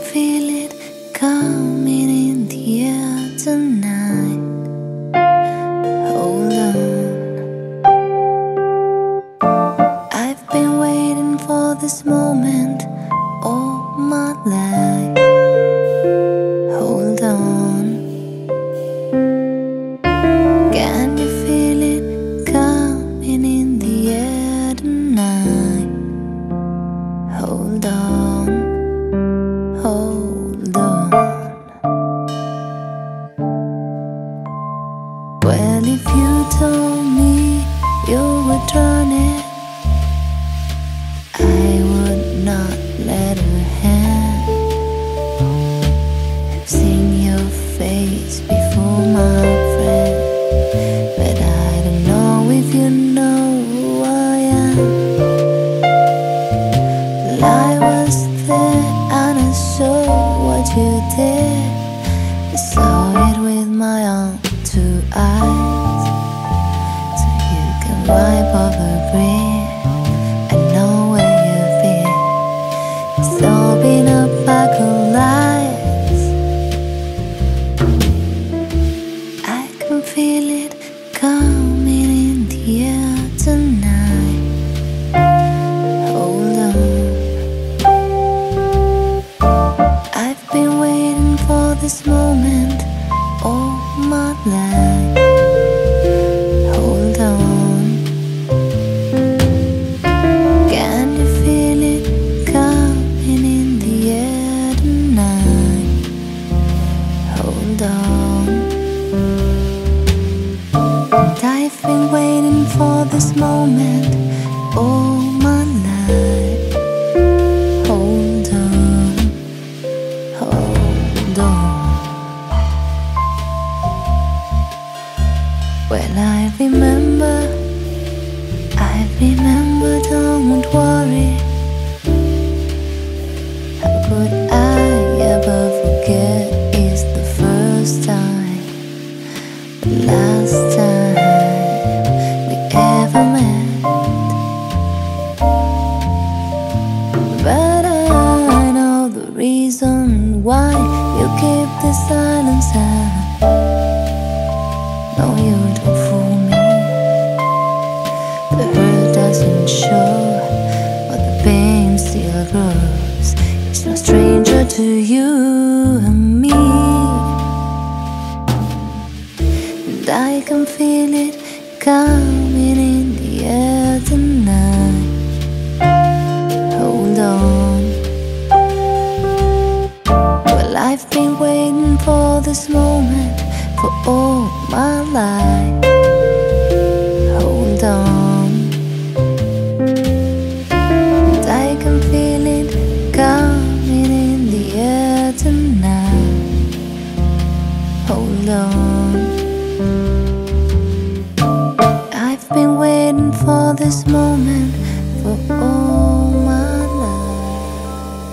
feel it coming in the air tonight. Hold on, I've been waiting for this moment all my life. Hold on, can you feel it coming in the air tonight? Hold on, hold on. Well, if you told me you would turn it, I would not let her hand. I've seen your face before, my friend, but I don't know if you know who I am. Well, I was there and I saw what you did. I saw it with my own two eyes. So you can wipe off the grin. I know where you've been. It's all been a pack of lies. I can feel it coming in the air tonight. Hold on, I've been waiting for this moment all my life. Hold on, can you feel it coming in the air tonight? Hold on, and I've been waiting for this moment all my life. Hold on, hold on. Well, I remember, don't worry. How could I ever forget? It's the first time, the last time we ever met. But I know the reason why you keep the silence out. No, you don't fool me. The hurt doesn't show, but the pain still grows. It's no stranger to you and me, and I can feel it coming in the air tonight. Hold on, well, I've been waiting for this moment for all my life. Hold on, and I can feel it coming in the air tonight. Hold on, I've been waiting for this moment for all my life.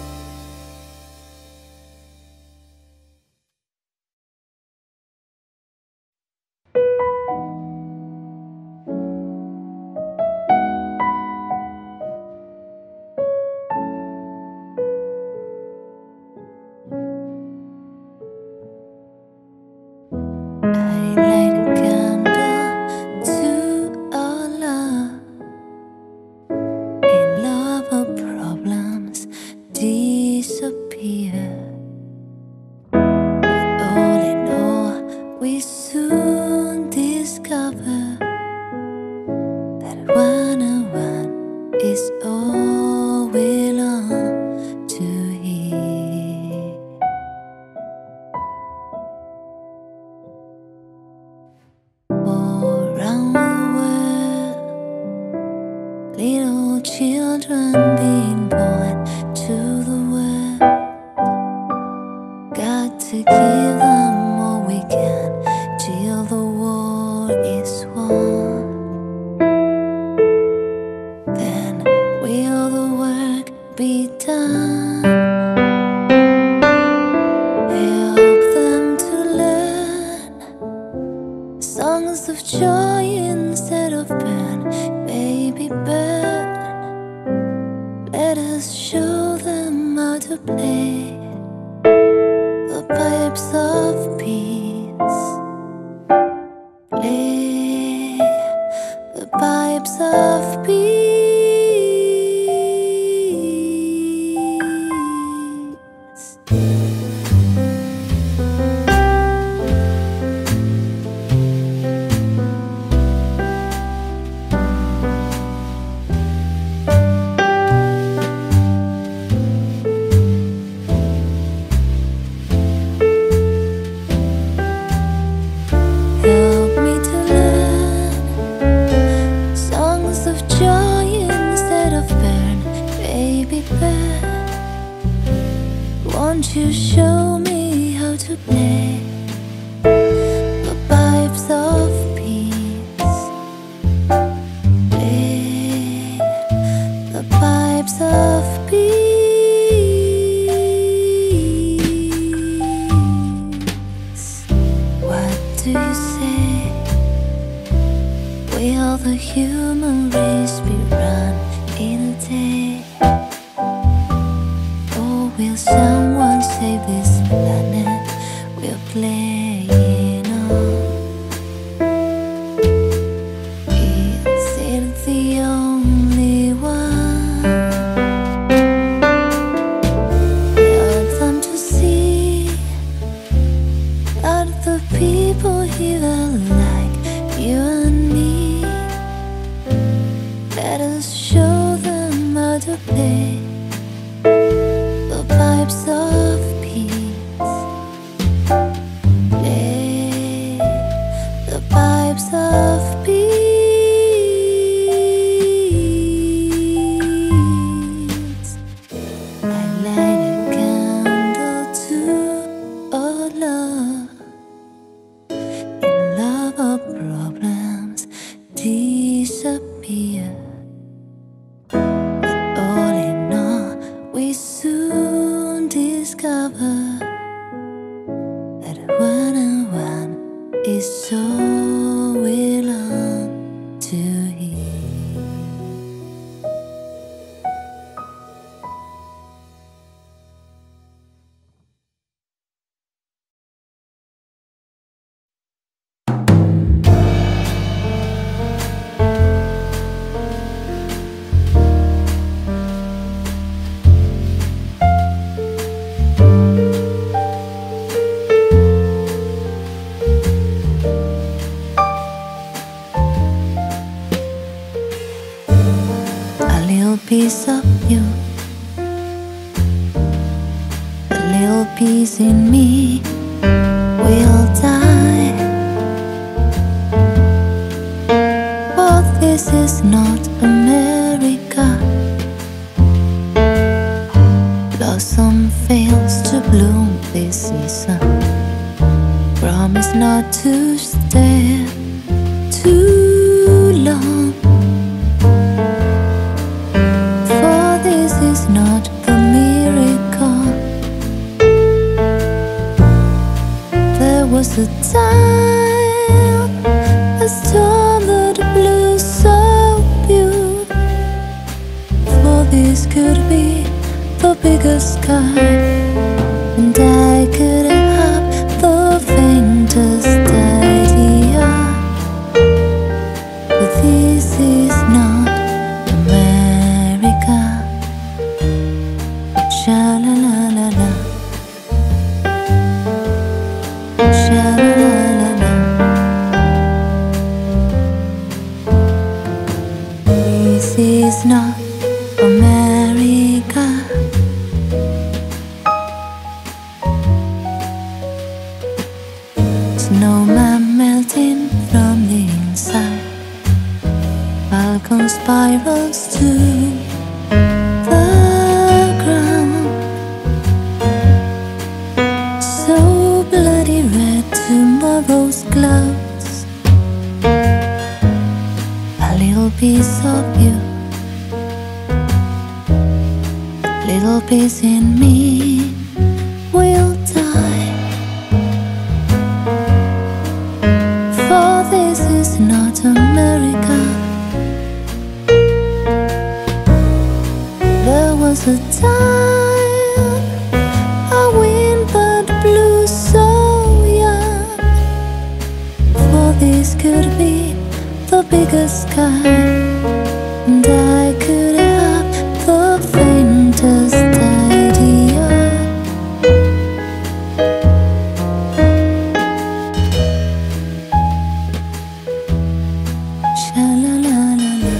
I light a candle to our love. In love, our problems disappear. But all in all, we soon discover that one-on-one is all we long to hear. All around the world, little children being born to the world. Got to give them all we can till the war is won. Then will the work be done? Help them to learn songs of joy instead of burn. Baby, burn. Let us show them how to play. baby, won't you show me how to play the pipes of peace? Play the pipes of peace. What do you say? We are the human race, we run in a day. Oh, will someone save this planet we're playing on? Is it the only one? Help them to see that the people here are like you and me. Let us show them how to play the pipes of peace. Play the pipes of peace. I light a candle to our love. In love our problems disappear. But all in all, we soon discover that one is all we long to hear. A little piece of you, a little piece in me will die. But this is not America. Blossom fails to bloom this season. Promise not to stay too long. For this is not the miracle. There was a time, a storm that blew so beautiful. For this could be the biggest sky, and I couldn't have the faintest idea. But this is not America. Sha-la-la-la-la, sha-la-la-la-la. This is not America. Snowman melting from the inside, falcon spirals to the ground. So bloody red tomorrow's clouds. A little piece of you, a little piece in me will die. For this is not America. There was a time a wind that blew so young. For this could be the biggest sky, and I could have the faintest idea. Sha-la-la-la-la,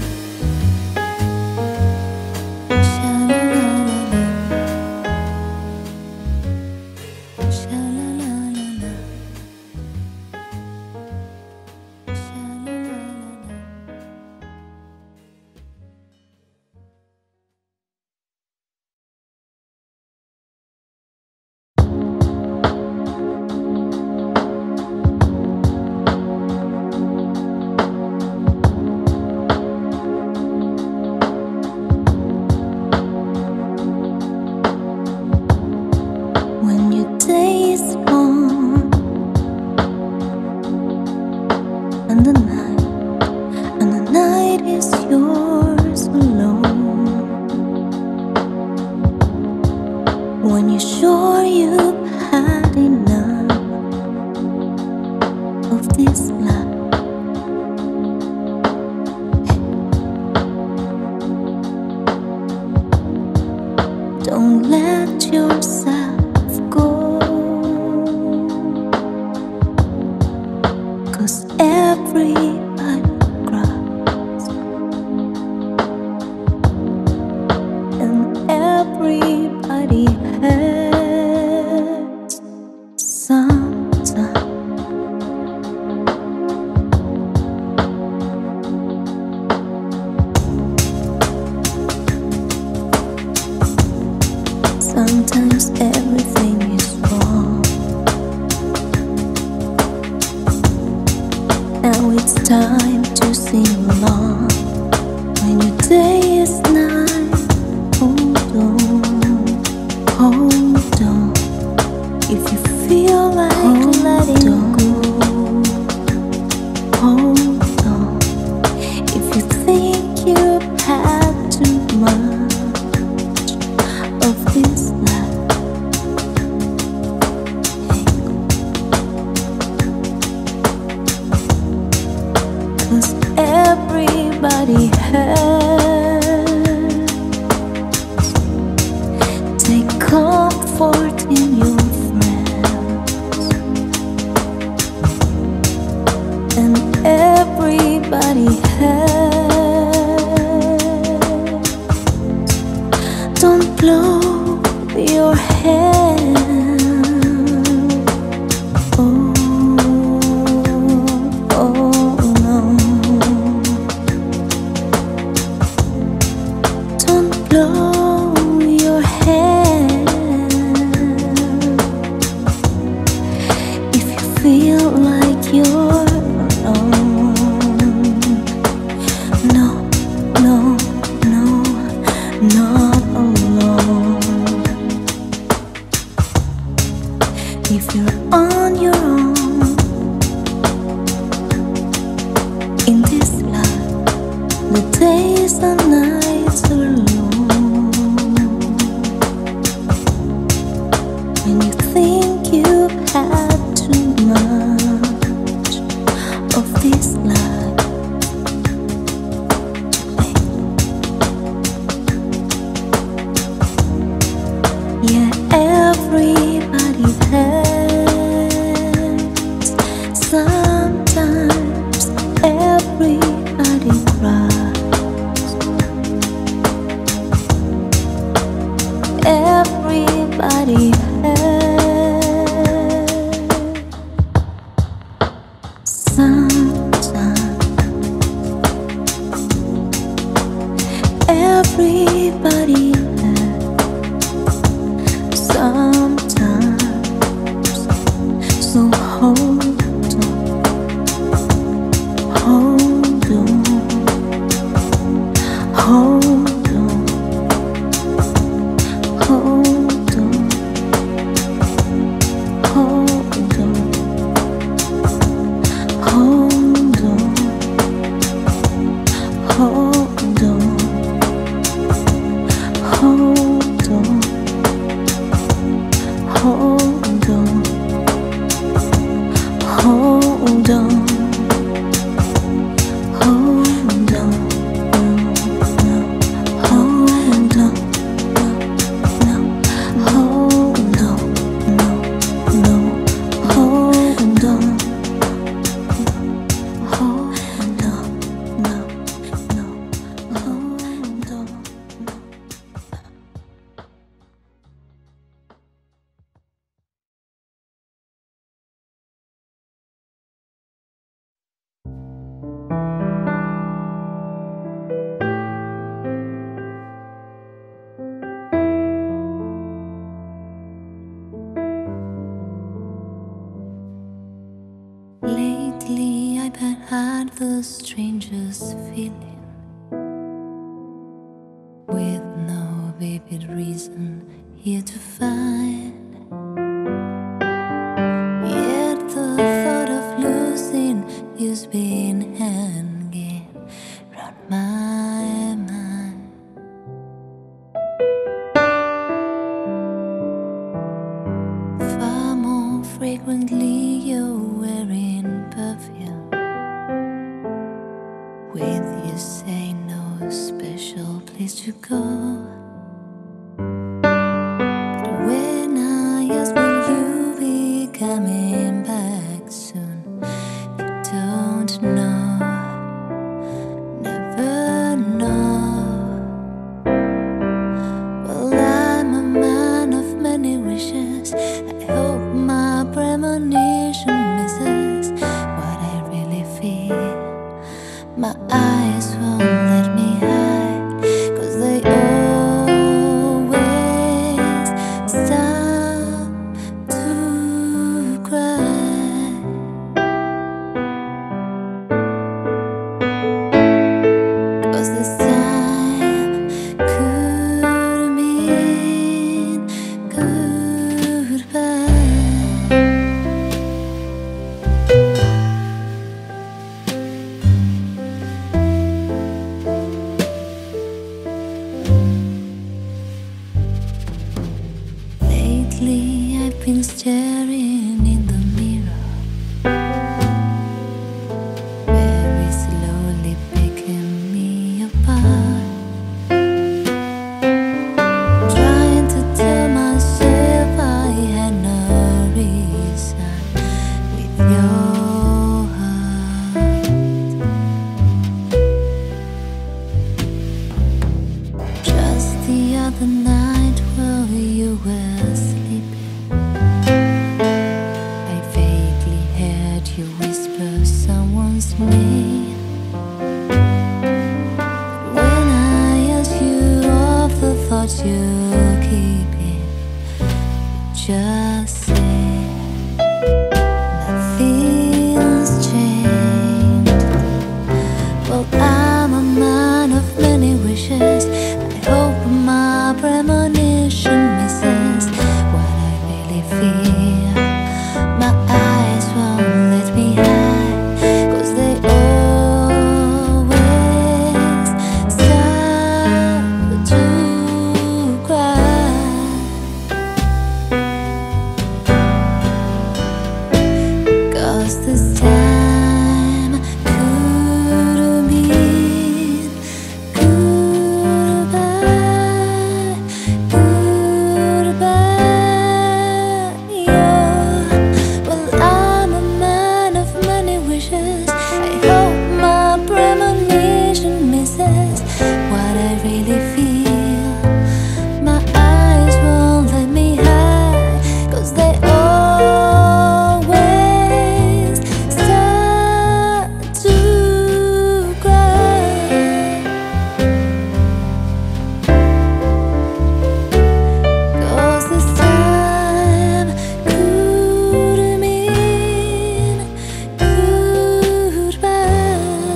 sha-la-la-la-la, sha-la-la-la-la, sha-la-la-la-la. When you're sure you've had enough of this life, don't let yourself go, 'cause everybody cries and everybody hurts sometimes. Sometimes everything is wrong. Now it's time to sing along. When your day is night, hold on, hold on. If you feel like letting go, hold on. If you think you've had too much of this life, hey, 'cause everybody hurts. Take comfort in your friends, and everybody hurts. Don't blow your head. Oh, oh no. Don't blow your head. If you feel like you're alone, no, no, no, not alone. If you're on your own in this life, the days and nights are long. When you think you've had too much of this life, yeah, everybody hurts. Sometimes everybody cries. Everybody hurts. Sometimes everybody hurts. Sometimes, so hold on, hold on, hold on, hold on, hold on, hold on, hold on, hold on. Hold on, hold on, hold on, no, hold on, no, hold on, no, no, hold on, hold on, no, no, hold on. Lately I've had the strangest feeling, with no vivid reason here to find. Yet the thought of losing you's been hanging round my mind. fragrantly you're wearing perfume. With you say no special place to go. But when I ask will you be coming back soon, you don't know, never know. Well, I'm a man of many wishes. I hope my premonition misses what I really feel. My eyes won't let me hide, 'cause they always stop to cry. 'Cause this time could mean goodbye. Lately I've been staring in the mirror, very slowly picking me apart, trying to tell myself I had no reason with your heart. Just the other night while you were sleeping, I vaguely heard you whisper someone's name. When I asked you of the thoughts you're keeping, you just said nothing's changed. Well, I'm a man of many wishes. I hope my premonition misses what I really feel. My eyes won't let me hide, 'cause they always start to cry. 'Cause this time could mean goodbye, goodbye, yeah. Well, I'm a man of many wishes. I hope my premonition misses what I really feel. My eyes won't let me hide, 'cause they always start to cry. 'Cause this time could mean goodbye.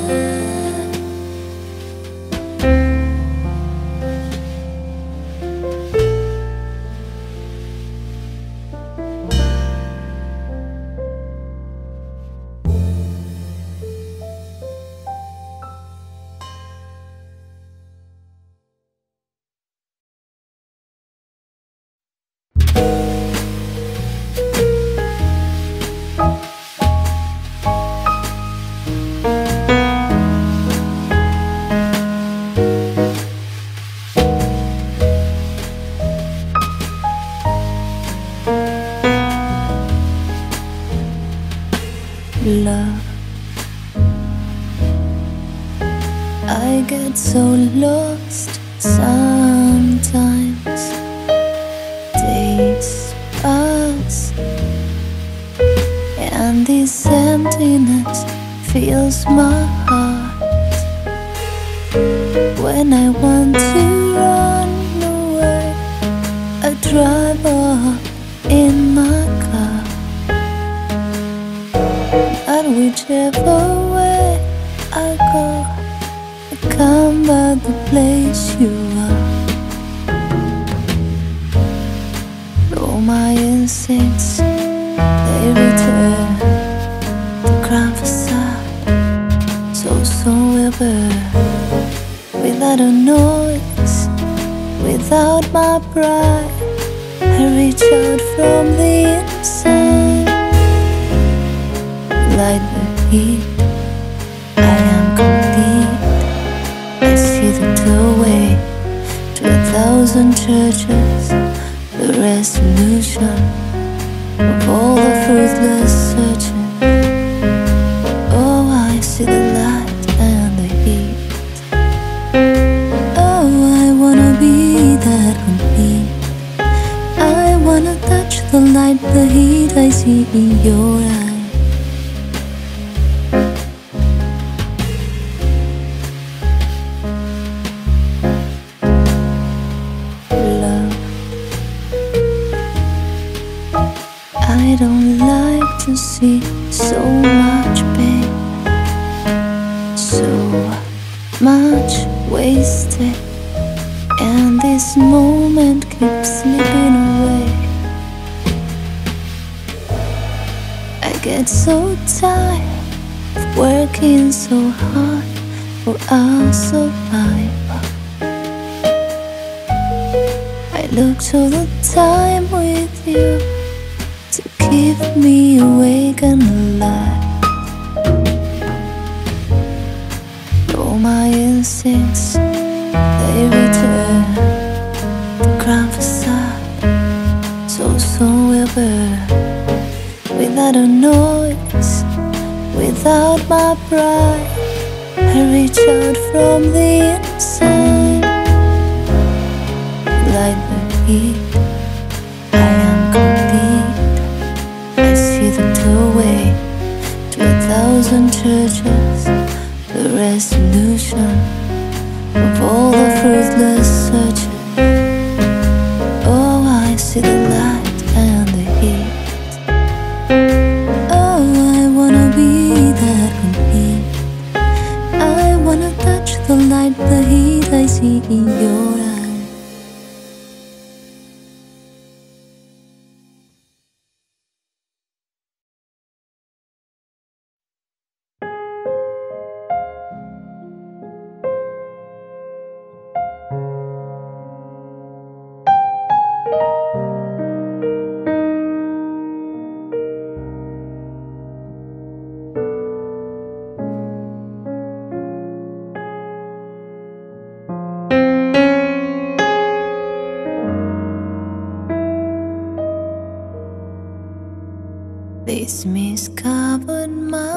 Love, I get so lost sometimes. Days pass and this emptiness fills my heart. When I want to run away, I drive up in my car. And whichever way I go, I come back the place you are. Though my instincts, they return to grand facade. So soon we'll burn, without a noise, without my pride. I reach out from the inside. light the heat. I am complete. I see the doorway to 1,000 churches, the resolution of all the fruitless searching. Oh, I see the light and the heat. Oh, I wanna be that complete. I wanna touch the light, the heat I see in your eyes. Love, I don't like to see so much pain, so much wasted, and this moment keeps slipping away. I get so tired of working so hard for our survival. I look to the time with you to keep me awake and alive. All my instincts, they return. The crown facade, so soon will burn. Without a noise, without my pride, I reach out from the inside. Light the heat, I am complete. I see the doorway to 1,000 churches, the resolution of all the fruitless searching. Oh, I see the light and the heat. Oh, I wanna be that complete. I wanna touch the light, the heat I see in your eyes. These mist-covered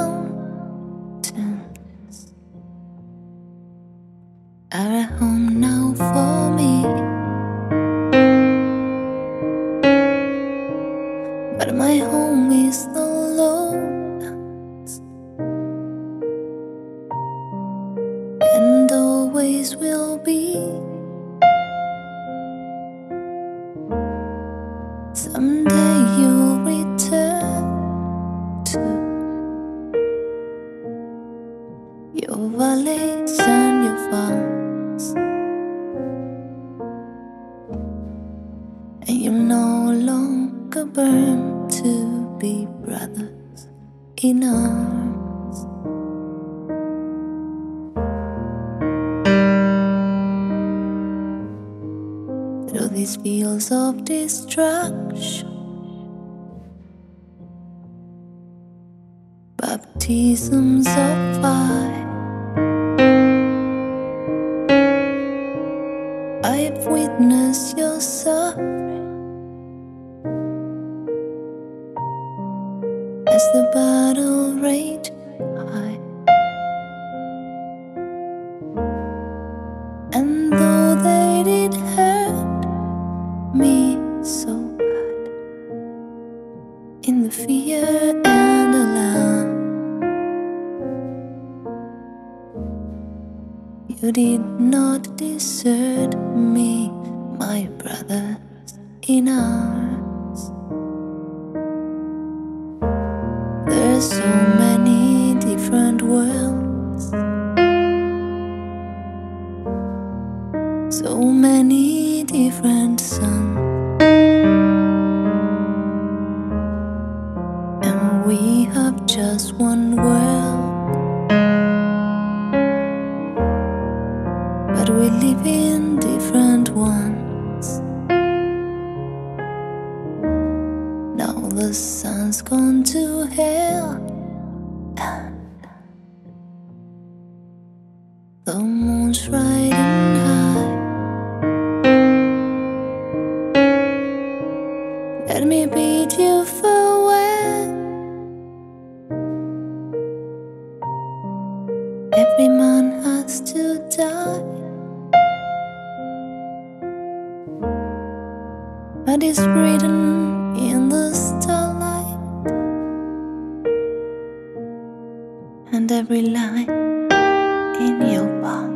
mountains are a home now for me, but my home is the lowlands, and always will be. Someday you'll return to your valleys and your farms, and you'll no longer burn to be brothers in arms. Through these fields of destruction, baptisms of fire, I've witnessed your suffering as the battle raged high. And though they did hurt me so bad, in the fear and alarm, you did not desert me, my brothers in arms. There's so many different worlds, so many different suns, and we have just one world, but we live in different ones. Now the sun's gone to hell, The moon's riding high. Let me bid you farewell. Every man has to die, but it's written in the starlight, and every line in your palm.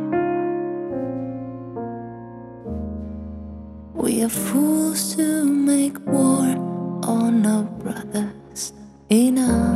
We are fools to make war on our brothers in arms.